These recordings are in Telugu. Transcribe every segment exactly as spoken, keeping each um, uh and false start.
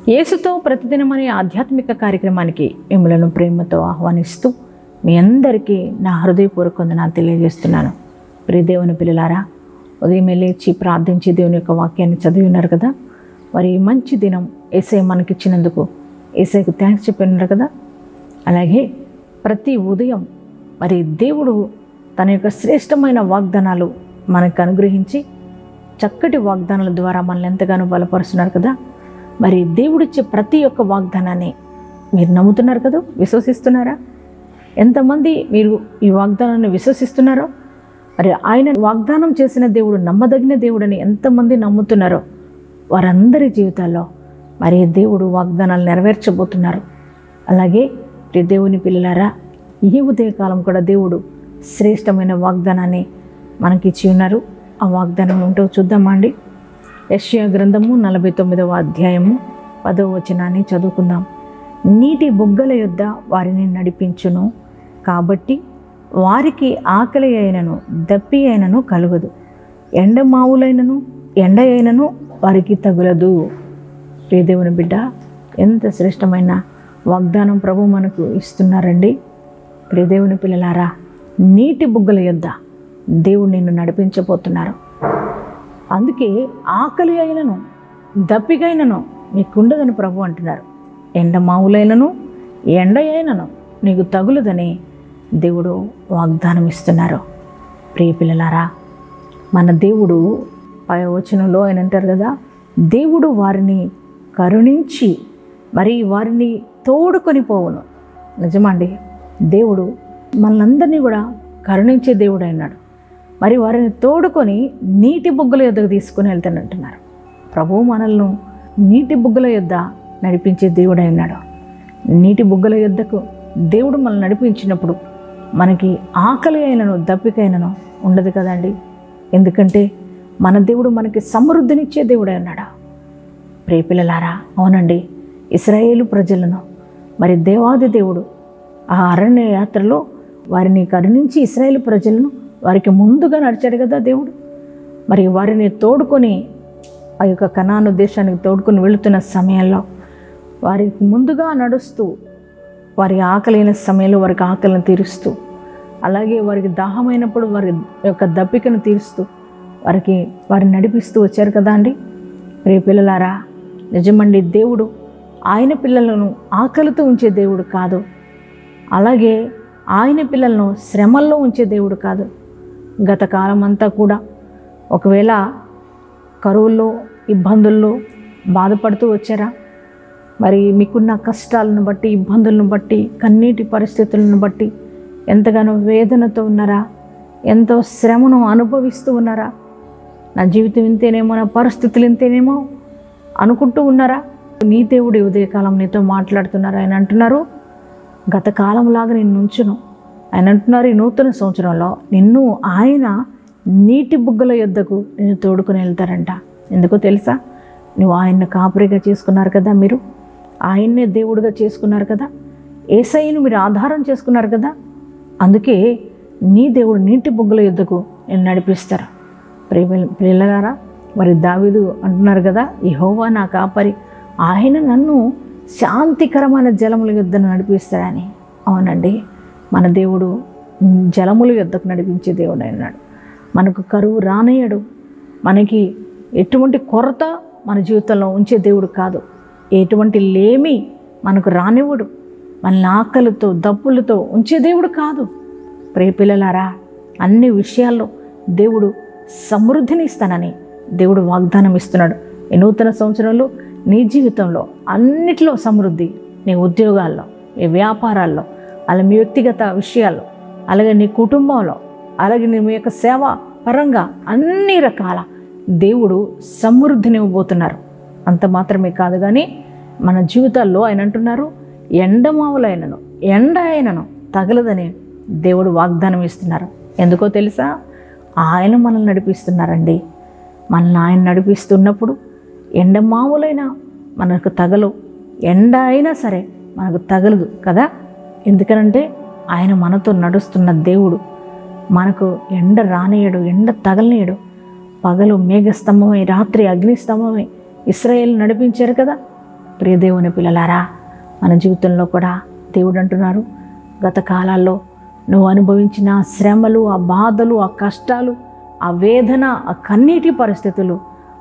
యేసుతో ప్రతిదినం అనే ఆధ్యాత్మిక కార్యక్రమానికి మిమ్మలను ప్రేమతో ఆహ్వానిస్తూ మీ అందరికీ నా హృదయపూర్వక వందనాలు తెలియజేస్తున్నాను. ప్రియ దేవుని పిల్లలారా, ఉదయం లేచి ప్రార్థించి దేవుని యొక్క వాక్యాన్ని చదివి ఉన్నారు కదా. మరి మంచి దినం యేసయ్య మనకిచ్చినందుకు యేసయ్యకు థ్యాంక్స్ చెప్పి ఉన్నారు కదా. అలాగే ప్రతి ఉదయం మరి దేవుడు తన యొక్క శ్రేష్టమైన వాగ్దానాలు మనకు అనుగ్రహించి చక్కటి వాగ్దానాల ద్వారా మనల్ని ఎంతగానో బలపరుస్తున్నారు కదా. మరి దేవుడిచ్చే ప్రతి ఒక్క వాగ్దానాన్ని మీరు నమ్ముతున్నారు కదా, విశ్వసిస్తున్నారా? ఎంతమంది మీరు ఈ వాగ్దానాన్ని విశ్వసిస్తున్నారో, మరి ఆయన వాగ్దానం చేసిన దేవుడు నమ్మదగిన దేవుడని ఎంతమంది నమ్ముతున్నారో వారందరి జీవితాల్లో మరి దేవుడు వాగ్దానాలు నెరవేర్చబోతున్నారు. అలాగే ప్రియ దేవుని పిల్లలారా, ఈ ఉదయకాలం కూడా దేవుడు శ్రేష్టమైన వాగ్దానాన్ని మనకిచ్చి ఉన్నారు. ఆ వాగ్దానం ఏంటో చూద్దామా అండి. యెషయా గ్రంథము నలభై తొమ్మిదవ అధ్యాయము పదవ వచనాన్ని చదువుకుందాం. నీటి బుగ్గల యొద్ద వారిని నడిపించును, కాబట్టి వారికి ఆకలి అయినను దప్పి అయినను కలుగదు, ఎండమావులైనను ఎండ అయినను వారికి తగులదు. ప్రియదేవుని బిడ్డ, ఎంత శ్రేష్టమైన వాగ్దానం ప్రభు మనకు ఇస్తున్నారండి. ప్రియదేవుని పిల్లలారా, నీటి బుగ్గల యొద్ద దేవుడు నిన్ను నడిపించబోతున్నారు. అందుకే ఆకలి అయినను దప్పికైనను మీకుండదని ప్రభు అంటున్నారు. ఎండమావులైనను ఎండ అయినను నీకు తగులదని దేవుడు వాగ్దానం ఇస్తున్నారు. ప్రియ పిల్లలారా, మన దేవుడు పై వచనంలో ఆయన అంటారు కదా, దేవుడు వారిని కరుణించి మరి వారిని తోడుకొని పోవును. నిజమండి, దేవుడు మనందరినీ కూడా కరుణించే దేవుడు అయినాడు. మరి వారిని తోడుకొని నీటి బుగ్గల యొద్దకు తీసుకుని వెళ్తానంటున్నారు. ప్రభువు మనల్ని నీటి బుగ్గల యొద్ద నడిపించే దేవుడు అయినాడు. నీటి బుగ్గల యొద్దకు దేవుడు మనల్ని నడిపించినప్పుడు మనకి ఆకలి అయినను దప్పికైనను ఉండదు కదండి. ఎందుకంటే మన దేవుడు మనకి సమృద్ధినిచ్చే దేవుడు అన్నాడు. ప్రియ పిల్లలారా, అవునండి, ఇశ్రాయేలు ప్రజలను మరి దేవాది దేవుడు ఆ అరణ్య యాత్రలో వారిని కరుణించి ఇశ్రాయేలు ప్రజలను వారికి ముందుగా నడిచాడు కదా దేవుడు. మరి వారిని తోడుకొని ఆ యొక్క కనాను దేశానికి తోడుకొని వెళుతున్న సమయంలో వారికి ముందుగా నడుస్తూ వారి ఆకలైన సమయంలో వారికి ఆకలిని తీరుస్తూ, అలాగే వారికి దాహమైనప్పుడు వారి యొక్క దప్పికను తీరుస్తూ వారికి వారిని నడిపిస్తూ వచ్చారు కదా అండి. ప్రియ పిల్లలారా, నిజమండి, దేవుడు ఆయన పిల్లలను ఆకలితో ఉంచే దేవుడు కాదు. అలాగే ఆయన పిల్లలను శ్రమల్లో ఉంచే దేవుడు కాదు. గత కాలం అంతా కూడా ఒకవేళ కరువుల్లో ఇబ్బందుల్లో బాధపడుతూ వచ్చారా? మరి మీకున్న కష్టాలను బట్టి, ఇబ్బందులను బట్టి, కన్నీటి పరిస్థితులను బట్టి ఎంతగానో వేదనతో ఉన్నారా? ఎంతో శ్రమను అనుభవిస్తూ ఉన్నారా? నా జీవితం ఇంతేనేమో, నా పరిస్థితులు ఇంతేనేమో అనుకుంటూ ఉన్నారా? నీ దేవుడి ఉదయకాలం నీతో మాట్లాడుతున్నారు. ఆయన అంటున్నారు, గత కాలంలాగా నేను ఉంచును. ఆయన అంటున్నారు, ఈ నూతన సంవత్సరంలో నిన్ను ఆయన నీటి బుగ్గల యొద్దకు నేను తోడుకొని వెళ్తారంట. ఎందుకో తెలుసా? నువ్వు ఆయన్ని కాపరిగా చేసుకున్నారు కదా, మీరు ఆయన్నే దేవుడిగా చేసుకున్నారు కదా, యేసయ్యను మీరు ఆధారం చేసుకున్నారు కదా. అందుకే నీ దేవుడు నీటి బుగ్గల యొద్దకు నేను నడిపిస్తారు. ప్రియ పిల్లలారా, మరి దావీదు అంటున్నారు కదా, యెహోవా నా కాపరి, ఆయన నన్ను శాంతికరమైన జలముల యొద్దకు నడిపిస్తాడని. అవునండి, మన దేవుడు జలముల యొద్దకు నడిపించే దేవుడు అన్నాడు. మనకు కరువు రానేయడు, మనకి ఎటువంటి కొరత మన జీవితంలో ఉంచే దేవుడు కాదు. ఎటువంటి లేమి మనకు రానివ్వడు. మనల్ని ఆకలితో దప్పులతో ఉంచే దేవుడు కాదు. ప్రియ పిల్లలారా, అన్ని విషయాల్లో దేవుడు సమృద్ధిని ఇస్తానని దేవుడు వాగ్దానం ఇస్తున్నాడు. ఈ నూతన సంవత్సరంలో నీ జీవితంలో అన్నిటిలో సమృద్ధి, నీ ఉద్యోగాల్లో, నీ వ్యాపారాల్లో, అలాగే మీ వ్యక్తిగత విషయాల్లో, అలాగే నీ కుటుంబంలో, అలాగే నీ యొక్క సేవ పరంగా అన్ని రకాల దేవుడు సమృద్ధిని ఇవ్వబోతున్నారు. అంత మాత్రమే కాదు కానీ మన జీవితాల్లో ఆయన అంటున్నారు, ఎండమావులైనను ఎండ అయినను తగలదని దేవుడు వాగ్దానం ఇస్తున్నారు. ఎందుకో తెలుసా? ఆయన మనల్ని నడిపిస్తున్నారండి. మనల్ని ఆయన నడిపిస్తున్నప్పుడు ఎండమావులైనా మనకు తగలవు, ఎండ అయినా సరే మనకు తగలదు కదా. ఎందుకనంటే ఆయన మనతో నడుస్తున్న దేవుడు. మనకు ఎండ రానియడు, ఎండ తగలనీయడు. పగలు మేఘస్తంభమై రాత్రి అగ్నిస్తంభమై ఇశ్రాయేలు నడిపించారు కదా. ప్రియ దేవుని పిల్లలారా, మన జీవితంలో కూడా దేవుడు అంటున్నారు, గత కాలాల్లో నువ్వు అనుభవించిన శ్రమలు, ఆ బాధలు, ఆ కష్టాలు, ఆ వేదన, ఆ కన్నీటి పరిస్థితులు,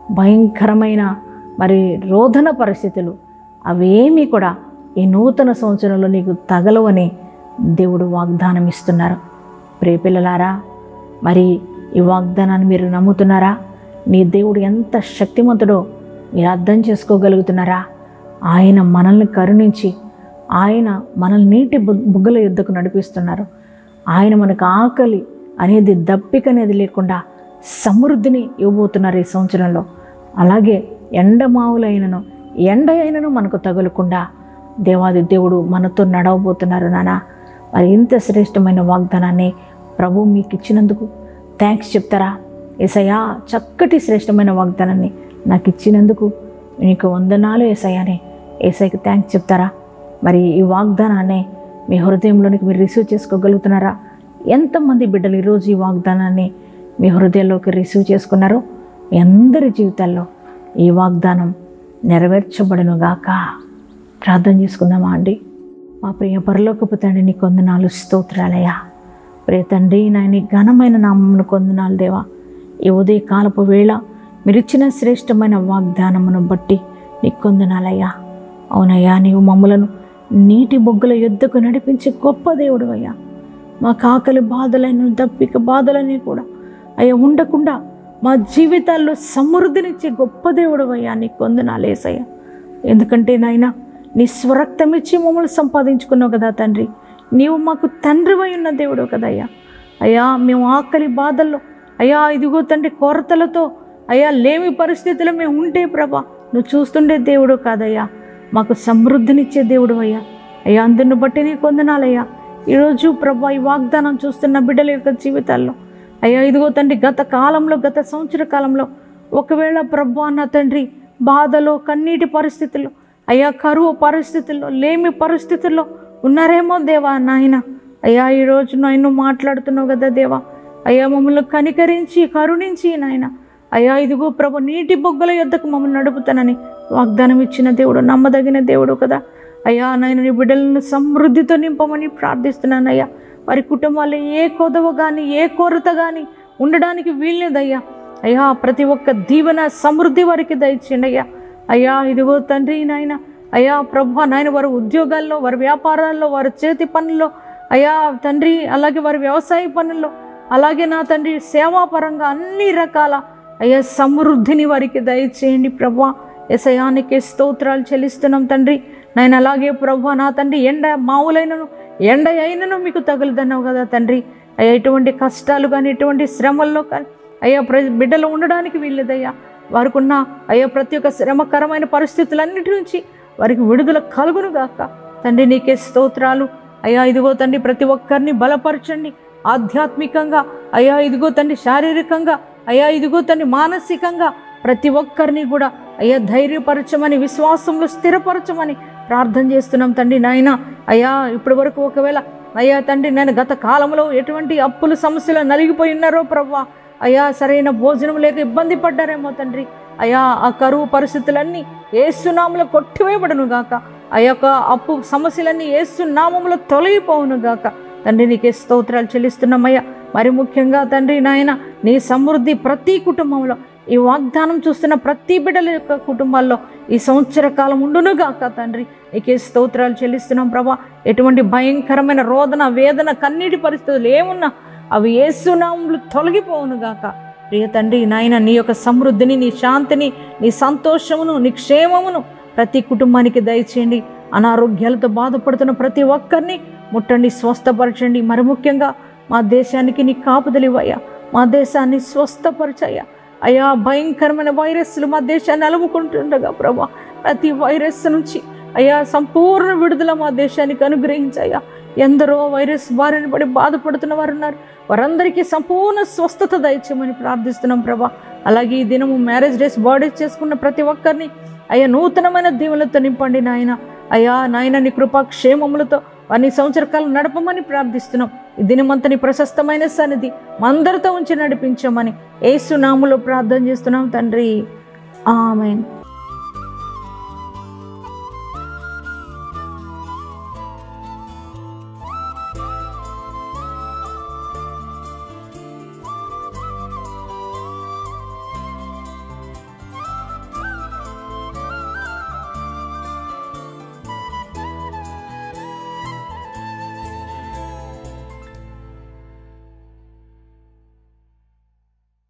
భయంకరమైన మరి రోదన పరిస్థితులు, అవేమీ కూడా ఈ నూతన సంవత్సరంలో నీకు తగలవని దేవుడు వాగ్దానం ఇస్తున్నారు. ప్రియ పిల్లలారా, మరి ఈ వాగ్దానాన్ని మీరు నమ్ముతున్నారా? నీ దేవుడు ఎంత శక్తిమంతుడో మీరు అర్థం చేసుకోగలుగుతున్నారా? ఆయన మనల్ని కరుణించి ఆయన మనల్ని నీటి బుగ్గల యుద్ధకు నడిపిస్తున్నారు. ఆయన మనకు ఆకలి అనేది, దప్పిక అనేది లేకుండా సమృద్ధిని ఇవ్వబోతున్నారు ఈ సంవత్సరంలో. అలాగే ఎండమావులైనను ఎండ అయినను మనకు తగులకుండా దేవాది దేవుడు మనతో నడవబోతున్నారు. నాన్న, మరి ఇంత శ్రేష్టమైన వాగ్దానాన్ని ప్రభు మీకు ఇచ్చినందుకు థ్యాంక్స్ చెప్తారా? యేసయ్యా, చక్కటి శ్రేష్టమైన వాగ్దానాన్ని నాకు ఇచ్చినందుకు నీకు వందనాలు యేసయ్యా అని యేసయ్యకి థ్యాంక్స్ చెప్తారా? మరి ఈ వాగ్దానాన్ని మీ హృదయంలోనికి మీరు రిసీవ్ చేసుకోగలుగుతున్నారా? ఎంతమంది బిడ్డలు ఈరోజు ఈ వాగ్దానాన్ని మీ హృదయంలోకి రిసీవ్ చేసుకున్నారో మీ అందరి జీవితాల్లో ఈ వాగ్దానం నెరవేర్చబడునుగాక. ప్రార్థన చేసుకుందామా అండి? మా ప్రియ పరలోకపు తండ్రి, నీ కొందనాలు స్తోత్రాలయ్యా. ప్రియ తండ్రి, నాయని ఘనమైన నామమును కొందనాలు దేవా. ఈ ఉదయ కాలపు వేళ మీరు ఇచ్చిన శ్రేష్టమైన వాగ్దానమును బట్టి నీ కొందనాలయ్యా. అవునయ్యా, నీవు మమ్మలను నీటి బొగ్గుల యుద్ధకు నడిపించే గొప్ప దేవుడు అయ్యా. మా కాకలి బాధలైన, దప్పిక బాధలని కూడా అయ్యా ఉండకుండా మా జీవితాల్లో సమృద్ధినిచ్చే గొప్ప దేవుడు అయ్యా. నీ కొందనాలేసయ్యా. ఎందుకంటే నాయన నీ స్వరక్తం ఇచ్చి మమ్మల్ని సంపాదించుకున్నావు కదా తండ్రి. నీవు మాకు తండ్రివై ఉన్న దేవుడు కదయ్యా. అయ్యా, మేము ఆకలి బాధల్లో అయ్యా ఇదిగో తండ్రి కొరతలతో అయ్యా లేమి పరిస్థితుల్లో మేము ఉంటే ప్రభా, నువ్వు చూస్తుండే దేవుడు కాదయ్యా, మాకు సమృద్ధినిచ్చే దేవుడు అయ్యా. అయ్యా, అందుని బట్టి నీ కొందనాలయ్యా. ఈరోజు ప్రభా, ఈ వాగ్దానం చూస్తున్న బిడ్డల యొక్క జీవితాల్లో అయ్యా ఇదిగో తండ్రి గత కాలంలో, గత సంవత్సర కాలంలో ఒకవేళ ప్రభా నా తండ్రి బాధలో, కన్నీటి పరిస్థితుల్లో, అయ్యా కరువు పరిస్థితుల్లో, లేమి పరిస్థితుల్లో ఉన్నారేమో దేవా నాయన. అయ్యా ఈరోజు నాయన మాట్లాడుతున్నావు కదా దేవా. అయ్యా మమ్మల్ని కనికరించి కరుణించి నాయన అయ్యా ఇదిగో ప్రభు నీటి బొగ్గల యొద్దకు మమ్మల్ని నడుపుతానని వాగ్దానం ఇచ్చిన దేవుడు, నమ్మదగిన దేవుడు కదా అయ్యా. నాయన నీ బిడ్డలను సమృద్ధితో నింపమని ప్రార్థిస్తున్నాను అయ్యా. వారి కుటుంబాల్లో ఏ కొదవ కానీ, ఏ కొరత కానీ ఉండడానికి వీల్లేదయ్యా. అయ్యా ప్రతి ఒక్క దీవెన సమృద్ధి వారికి దయచేయండి అయ్యా. అయ్యా ఇదిగో తండ్రి నాయన అయ్యా ప్రభు నాయన వారి ఉద్యోగాల్లో, వారి వ్యాపారాల్లో, వారి చేతి పనుల్లో అయ్యా తండ్రి, అలాగే వారి వ్యవసాయ పనుల్లో, అలాగే నా తండ్రి సేవాపరంగా అన్ని రకాల అయ్యా సమృద్ధిని వారికి దయచేయండి ప్రభు. యేసయ్యానికి స్తోత్రాలు చెల్లిస్తున్నాం తండ్రి. నేను అలాగే ప్రభు నా తండ్రి ఎండ మావులైనను ఎండ అయినను మీకు తగులుదన్నావు కదా తండ్రి. అయ్యా ఎటువంటి కష్టాలు కానీ, ఎటువంటి శ్రమల్లో కానీ అయ్యా ప్ర బిడ్డలు ఉండడానికి వీల్లేదయ్యా. వారికి ఉన్న అయ్యా ప్రతి ఒక్క శ్రమకరమైన పరిస్థితులన్నిటి నుంచి వారికి విడుదల కలుగును గాక తండ్రి. నీకే స్తోత్రాలు అయ్యా. ఇదిగో తండ్రి ప్రతి ఒక్కరిని బలపరచండి ఆధ్యాత్మికంగా అయ్యా. ఇదిగో తండ్రి శారీరకంగా అయ్యా. ఇదిగో తండ్రి మానసికంగా ప్రతి ఒక్కరిని కూడా అయ్యా ధైర్యపరచమని, విశ్వాసంలో స్థిరపరచమని ప్రార్థన చేస్తున్నాం తండ్రి. నాయన అయ్యా ఇప్పటి వరకు ఒకవేళ అయ్యా తండ్రి నేను గత కాలంలో ఎటువంటి అప్పుల సమస్యలు నలిగిపోయి ఉన్నారో ప్రభా అయ్యా, సరైన భోజనం లేక ఇబ్బంది పడ్డారేమో తండ్రి. అయ్యా ఆ కరువు పరిస్థితులన్నీ యేసు నామములో కొట్టివేయబడును గాక. ఆ యొక్క అప్పు సమస్యలన్నీ యేసు నామములో తొలగిపోవును గాక తండ్రి. నీకే స్తోత్రాలు చెల్లిస్తున్నామయ్యా. మరి ముఖ్యంగా తండ్రి నాయన నీ సమృద్ధి ప్రతి కుటుంబంలో, ఈ వాగ్దానం చూస్తున్న ప్రతి బిడ్డల యొక్క కుటుంబాల్లో ఈ సంవత్సర కాలం ఉండునుగాక తండ్రి. నీకే స్తోత్రాలు చెల్లిస్తున్నాం ప్రభా. ఎటువంటి భయంకరమైన రోదన, వేదన, కన్నీటి పరిస్థితులు ఏమున్నా అవి యేసు నామములో తొలగిపోవునుగాక. ప్రియ తండ్రి నాయన నీ యొక్క సమృద్ధిని, నీ శాంతిని, నీ సంతోషమును, నీ క్షేమమును ప్రతి కుటుంబానికి దయచేయండి. అనారోగ్యాలతో బాధపడుతున్న ప్రతి ఒక్కరిని ముట్టండి, స్వస్థపరచండి. మరి ముఖ్యంగా మా దేశానికి నీ కాపుదలివయ్యా. మా దేశాన్ని స్వస్థపరచయ్యా. అయ్యా భయంకరమైన వైరస్లు మా దేశాన్ని అలుముకుంటుండగా ప్రభా, ప్రతి వైరస్ నుంచి అయ్యా సంపూర్ణ విడుదల మా దేశానికి అనుగ్రహించయ్యా. ఎందరో వైరస్ బారిన పడి బాధపడుతున్న వారు ఉన్నారు. వారందరికీ సంపూర్ణ స్వస్థత దయచేయమని ప్రార్థిస్తున్నాం ప్రభా. అలాగే ఈ దినము మ్యారేజ్ డేస్, బర్త్డేస్ చేసుకున్న ప్రతి ఒక్కరిని అయ్యా నూతనమైన దీవులతో నింపండి నాయన. అయ్యా నాయన నీ కృపా క్షేమములతో వారిని సంవత్సర కాలం నడపమని ప్రార్థిస్తున్నాం. ఈ దినమంతని ప్రశస్తమైన సన్నిధి మందరితో ఉంచి నడిపించమని యేసు నామములో ప్రార్థన చేస్తున్నాం తండ్రి. ఆమేన్.